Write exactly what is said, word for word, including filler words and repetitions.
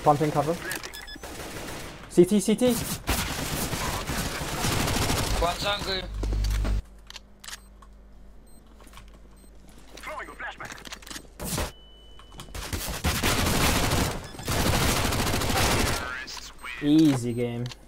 Planting cover. C T, C T. One jungle. Easy game.